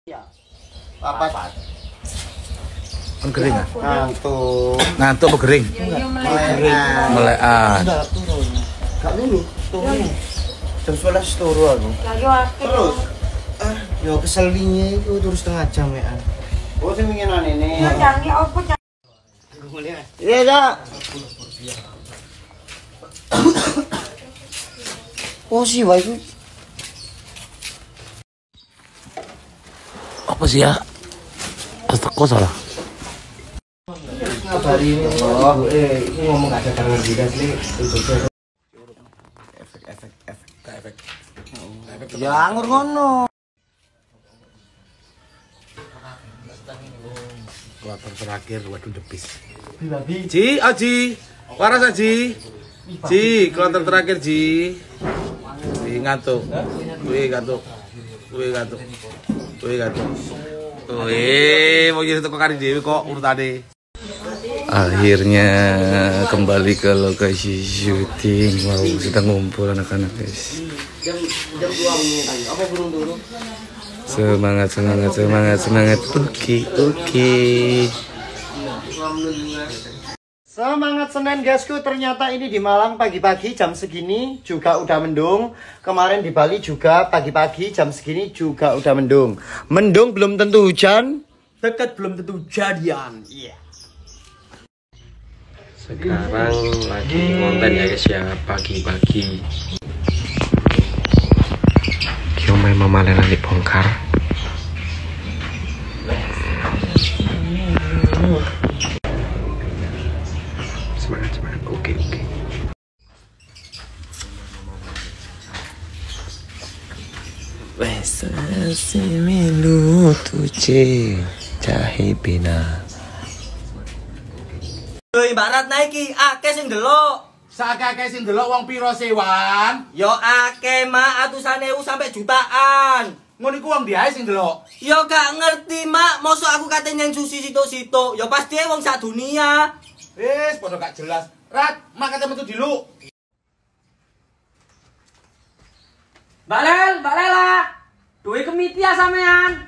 Papat. Kan kering ah? Ngantuk. Ngantuk apa kering? Melekan. Gak lulu, turun. Jam 11 turu aku. Terus? Yo keselinnya itu terus setengah jam ya. Oh sing winginan ini. Ya jange opo jange. Iya, Kak. Oh sih, Wah itu. Apa sih ya? Teko salah. Ngabari ini. Oh, ini ngomong gak ada tangan dinas nih. Efek. Ya ngur ngono. Kloter terakhir waduh debis. Ji, Aji. Waras Aji. Ji, kloter terakhir Ji. Ji ngantuk. Wih ngantuk. Wih, mau jadi teko kari dewi kok urutane. Akhirnya kembali ke lokasi syuting. Wow, sedang ngumpul anak-anak guys. Jam 2 menit. Apa burung dulu? Semangat. Oke. Semangat Senin guysku, ternyata ini di Malang pagi-pagi jam segini juga udah mendung. Kemarin di Bali juga pagi-pagi jam segini juga udah mendung. Mendung belum tentu hujan, dekat belum tentu jadian. Iya. Sekarang lagi konten ya guys ya, pagi-pagi. Kiomai Mama Lela dibongkar. Semangat. Oke. Wes milu tuce jahe bina. Doi barat naiki akeh sing delok. Sakake sing delok wong piro sewan? Yo akeh mak atusan ewu sampai jutaan. Ngono iku wong diae sing delok. Yo gak ngerti mak, mosok aku kate yang susi situ-situ. Yo pasti wong sak dunia. Wis padha gak jelas. Rat, mak kate metu diluk. Mbak Lela. Duwe kemiti ya sampean.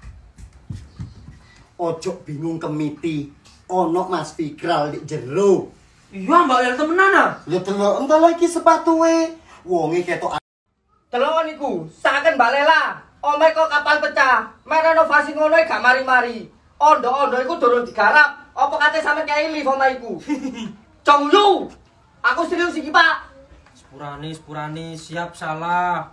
Ojo bingung kemiti. Ono Mas Fikral di jero. Iya Mbak Lela temenan ah. Ya delok entar lagi sepatuwe. Wonge ketok. Telon iku, saken Mbak Lela. Omeh kok kapal pecah. Mek renovasi ngono gak mari-mari. Ondo-ondo iku durung digarap. Apa kate sampe kei lift omah iku? Congyu. Aku serius iki, Pak. Sepurane siap salah.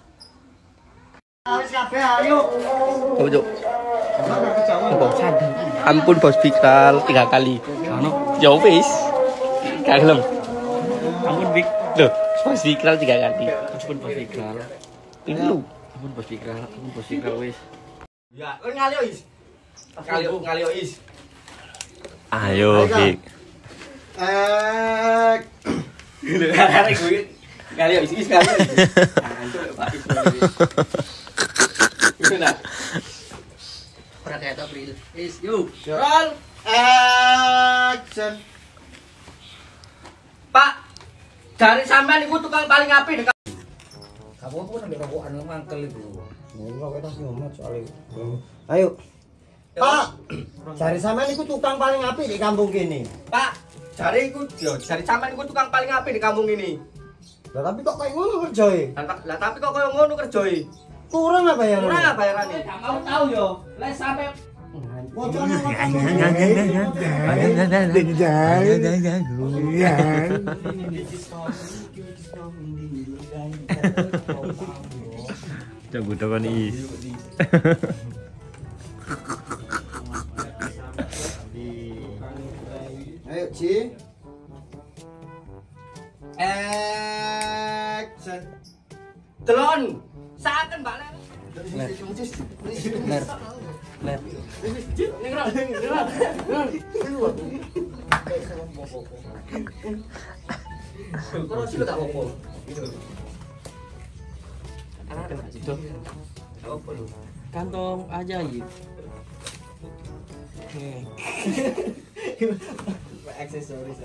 Wis kabeh ayo. Ojo. Ampun Bos Fikral 3 kali. Ya wis. Kalem. Ampun Fik. Loh, Bos Fikral 3 kali. Ampun Bos Fikral. Ini lu. Ampun Bos Fikral wis. Ya, ngalio is. Ngalio is. Ayo Fik. Arek gue. Ngalio is. Antuk Pak is. Gimana? Ora kayak April. Is, yuk. Roll. Action. Pak, dari sampean iku tukang paling apik. Kamu pun ambil rokokan mangkel itu. Ayo. Pak, cari sampean iku tukang paling apik di kampung kene. Pak, dari sampean iku tukang paling apik di kampung ini. Lah tapi kok kayak ngono kerjae? Lah tapi kok koyo ngono kerjoe? Kurang apa ya? Kurang apa bayarane? Gak mau tahu yo. Lek sampe Jago dawan is. Ayo, Ci. Action. Delon, saken Mbak Lela. Terus lu tak apa-apa. Apa lu? Kantong ajaib. Aksesoris.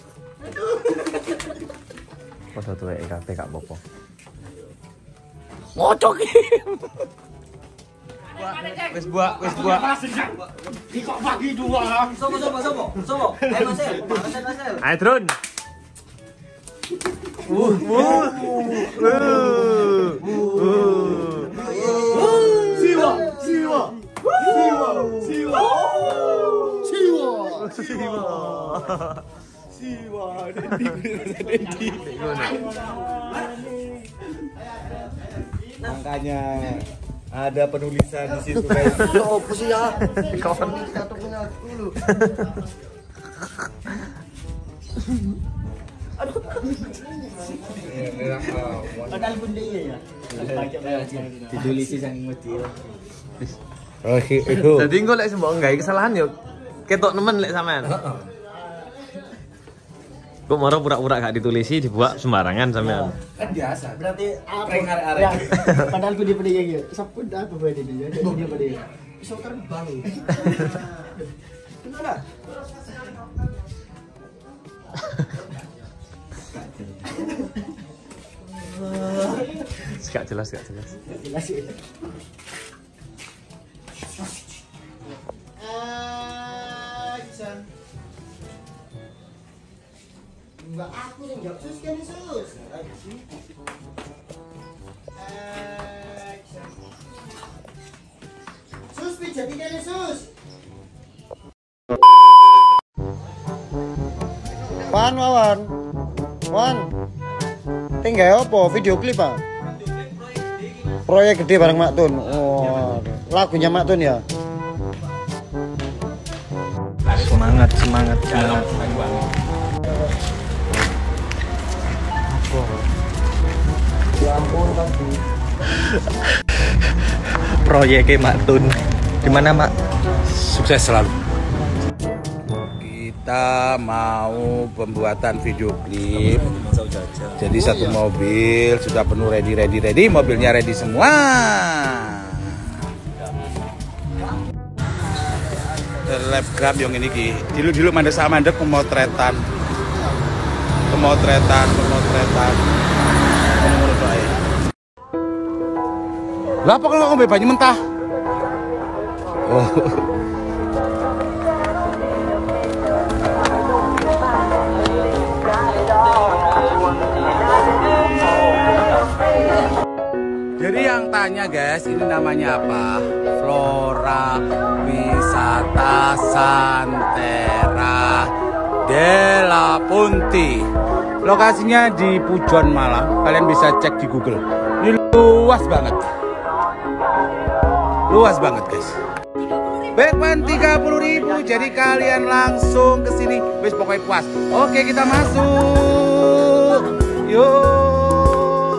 Foto tuh kabeh gak apa-apa. Ngocok. Wis buak. Kok bagi dua? Sopo? Ayo Marcel. Ayo turun. Makanya ada penulisan di situ guys. Apa sih ya? Kawan satu punya dulu. Padahal pun dia ya. Ditulis sang mesti. Oh, itu. Jadi engko lek sembok nggawe kesalahan yo ketok nemen lek sampean. Kok moro pura-pura gak ditulisi dibuat sembarangan sampean. Kan biasa. Berarti apa? Prank arek-arek. Padahal pun dia pada gitu. Sapun apa buat dia? Dia pada. Bisa terbang. Kenapa? Gak jelas. Jelas ya. Action. Enggak aku yang jawab sus kan sus. Action. Sus pijat ikan sus. Wan. Tinggal apa? Video klip ah? Proyek gede bareng Mak Tun. Oh, lagunya Mak Tun ya. Semangat. Ya ampun pasti. Proyeknya Mak Tun. Di mana, Mak? Sukses selalu. Kita mau pembuatan video klip. Jadi satu mobil sudah penuh ready. Mobilnya ready semua. Selebgram yang ini ki. Dulu mandek sama mandek pemotretan. Lah apa kalau ngombe banyu mentah? Oh. Jadi yang tanya guys, ini namanya apa? Flora Wisata Santera Della Punti. Lokasinya di Pujon Malang. Kalian bisa cek di Google. Ini luas banget guys. Backman 30.000, jadi kalian langsung ke sini. Wis pokoknya puas. Oke, kita masuk. Yuk.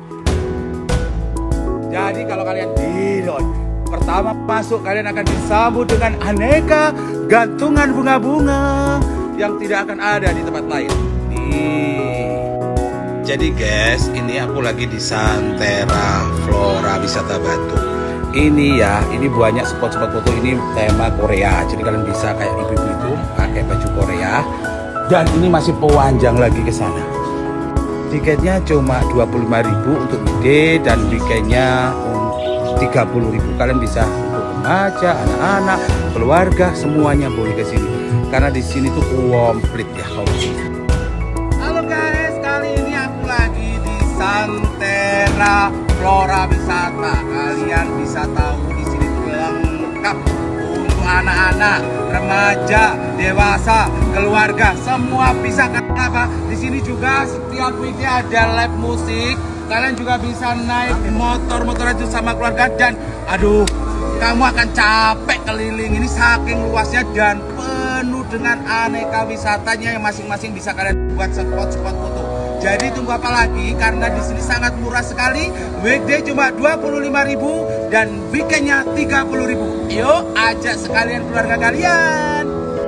Jadi kalau kalian di pertama masuk, kalian akan disambut dengan aneka gantungan bunga-bunga yang tidak akan ada di tempat lain. Nih. Jadi guys, ini aku lagi di Santera Flora Wisata Batu. Ini ya, ini banyak spot-spot foto, ini tema Korea. Jadi kalian bisa kayak ibu-ibu itu pakai baju Korea. Dan ini masih pewanjang lagi ke sana. Tiketnya cuma 25.000 untuk ide dan weekendnya 30.000. Kalian bisa untuk remaja, anak-anak, keluarga, semuanya boleh ke sini. Karena di sini tuh komplit ya kalau sini. Halo guys, kali ini aku lagi di Santera Flora Wisata. Kalian bisa tahu di sini tuh lengkap untuk anak-anak, remaja, dewasa, keluarga, semua bisa. Kenapa? Di sini juga setiap weekday ada live musik. Kalian juga bisa naik motor-motor aja sama keluarga dan aduh, kamu akan capek keliling ini saking luasnya dan penuh dengan aneka wisatanya yang masing-masing bisa kalian buat spot-spot foto. Jadi tunggu apa lagi? Karena di sini sangat murah sekali. Weekday cuma 25.000 dan weekendnya 30.000. Yuk, ajak sekalian keluarga kalian.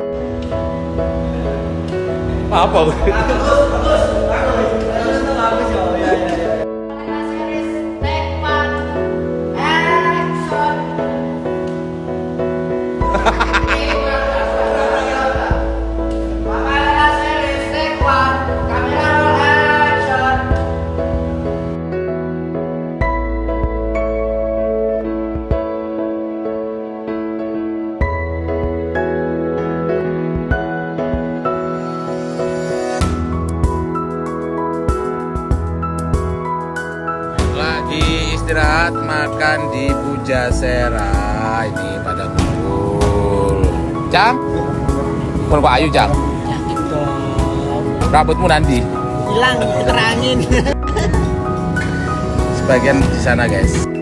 Apa? istirahat makan di Pujasera. Ini pada kumpul. Cang, kumpul Pak Ayu Cang. Rambutmu nanti Hilang, keterangin. sebagian di sana guys.